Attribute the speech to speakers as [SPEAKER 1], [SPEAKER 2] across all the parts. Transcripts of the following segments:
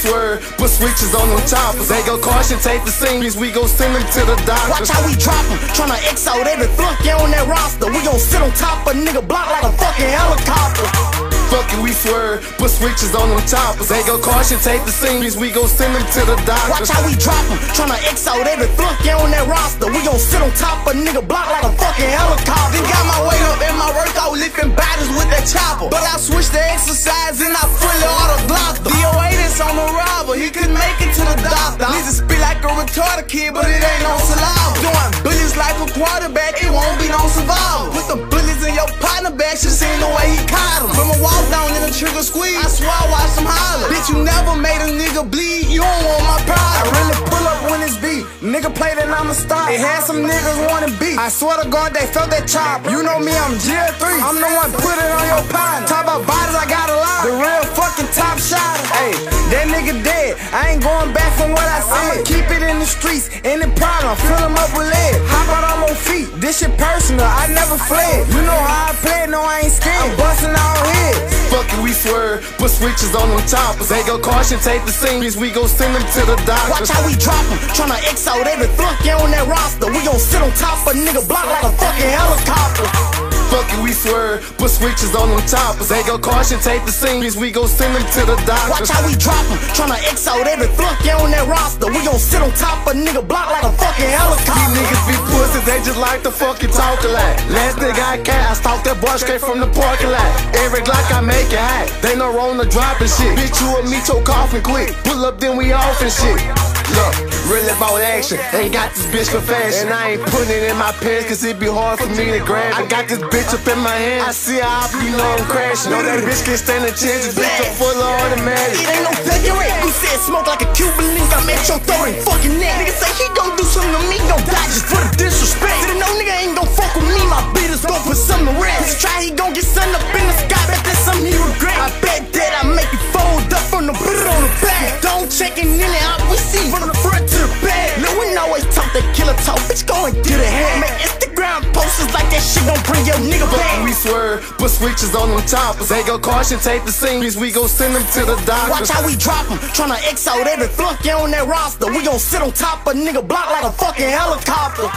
[SPEAKER 1] swerve, put switches on them choppers. They go caution, take the seniors, we gon' send them to the doctor.
[SPEAKER 2] Watch how we drop them, tryna X out every flunky on that roster. We gon' sit on top of nigga block like a fucking helicopter.
[SPEAKER 1] Fuck it, we swerve, put switches on them choppers. They go caution, take the seniors, we gon' send them to the doctor.
[SPEAKER 2] Watch how we drop them, tryna X out every flunky on that roster. We gon' sit on top of nigga block like a fucking helicopter.
[SPEAKER 3] Then got my weight up in my workout, lifting bodies with that chopper. But I switched to exercise and I fully auto-blocked him. DOA that's on the robber, he couldn't make it to the doctor. Needs to spit like a retarded kid, but it ain't no saliva. Doing billions like a quarterback, it won't be no survival. Put the bullets in your partner back, should've seen the way he caught him. From a walk down in the trigger squeeze, I swear I watched him holler. Bitch, you never made a nigga bleed, you don't want my pride.
[SPEAKER 4] I really pull up when it's beat. Nigga play that I'ma stop. It had some niggas wanna beat. I swear to God they felt that chopper. You know me, I'm GL3. I'm the one put it on your partner. Talk about bodies, I got a lot. The real fucking top shot. Hey, that nigga dead. I ain't going back from what I said. I'ma keep it in the streets. Any problem, fill him up with lead. Hop out on my feet. This shit personal, I never fled. You know how I play, no I ain't scared. I'm busting all heads.
[SPEAKER 1] Fuck it, we swerve, put switches on them choppers. They go caution, take the seniors, we gon' send them to the doctor.
[SPEAKER 2] Watch how we drop them, tryna X out every flunky on that roster. We gon' sit on top of nigga block like a fucking helicopter.
[SPEAKER 1] Fuck it, we swerve, put switches on them choppers. They go caution, take the seniors, we gon' send them to the doctor.
[SPEAKER 2] Watch how we drop them, tryna X out every flunky on that roster. We gon' sit on top of nigga block like a fucking helicopter.
[SPEAKER 1] These niggas be pussies, they just like to fucking talk a lot. Last nigga I cat, I stalked that boy straight from the parking lot. Every Glock I make it hot, they no wrong to dropping shit. Bitch, you and me choke off and quick, pull up then we off and shit. Look, really about action, ain't got this bitch for fashion. And I ain't putting it in my pants cause it be hard for me to grab it. I got this bitch up in my hand, I see her up, you know I'm crashing. Know that bitch can't stand a chance, this bitch up full of automatic.
[SPEAKER 2] It ain't no figure it, you said smoke like a Cuban link, I'm at your throat and fucking neck. Nigga say he gon' do something to me, gon' die just for the disrespect. Said no nigga ain't gon' fuck with me, my beaters gon' put something to rest. Bitch try, he gon' get sun up in the sky, bet that's something he regret. I bet that I make you fold up from the put it on the back. Don't check it in and out, we see from the front to the back. Lil' we always talk that killer talk, bitch go and get ahead. Make Instagram posters like that shit gon' bring your nigga back.
[SPEAKER 1] We swerve, put switches on them choppers. They go caution, take the seniors, we gon' send them to the doctor.
[SPEAKER 2] Watch how we drop them, tryna X out every flunky on that roster. We gon' sit on top of nigga block like a fucking helicopter.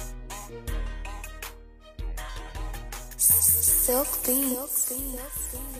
[SPEAKER 5] Silk beats.